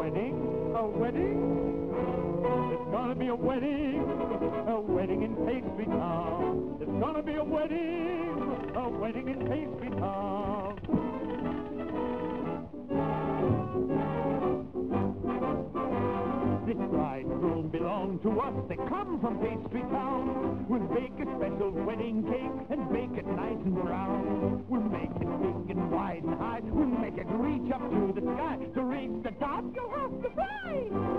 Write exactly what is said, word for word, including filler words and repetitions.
wedding, a wedding. It's gonna be a wedding, a wedding in Pastry Town. It's gonna be a wedding, a wedding in Pastry Town. This bride and groom belong to us. They come from Pastry Town. We'll bake a special wedding cake and bake it nice and brown. We'll make it big and wide and high. We'll make it reach up to the sky. To reach the top, you'll have to fly.